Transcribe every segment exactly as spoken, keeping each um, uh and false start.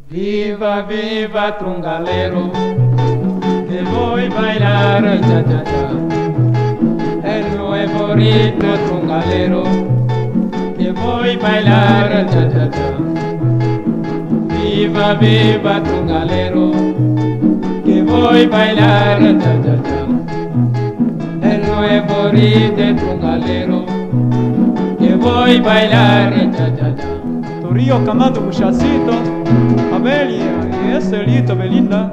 Viva, viva trungalero, que voy a bailar cha cha cha. El nuevo ritmo trungalero, que voy a bailar cha cha cha. Viva, viva trungalero, que voy a bailar cha cha cha. El nuevo ritmo trungalero, que voy a bailar cha cha cha. Torillo camando muchachito, Amelia y Estelito Belinda.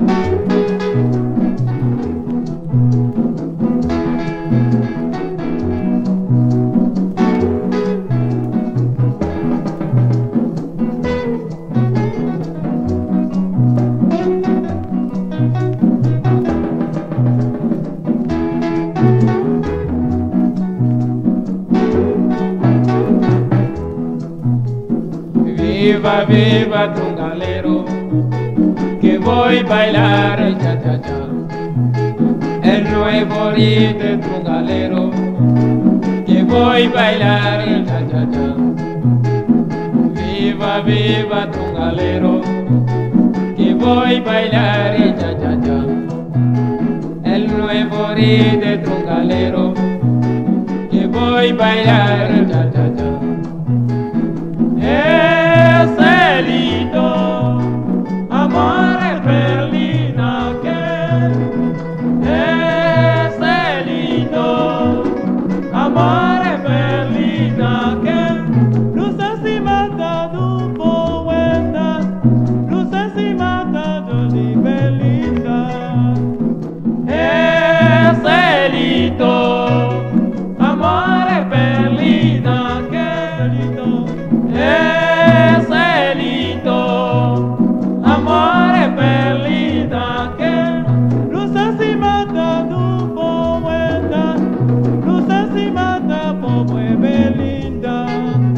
Viva, viva trungalero, que voy a bailar cha cha cha. El nuevo ritmo trungalero, que voy a bailar cha cha cha. Viva, viva trungalero, que voy a bailar cha cha cha. El nuevo ritmo trungalero, que voy a bailar cha cha cha. Estelito, amore Berlina che Estelito, amore Berlina che luz encima do poeta, luz encima de Belinda. Estelito, amore Berlina che Estelito, amore Berlina che luz encima do poeta, luz encima da pobre Belinda.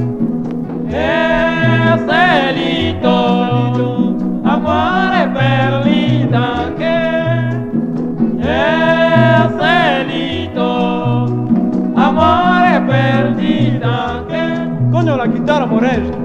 Estelito, amore Berlina che Estelito, amore Berlina che coño la chitarra Morel.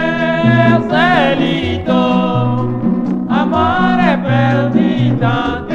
Estelito, amore perdita.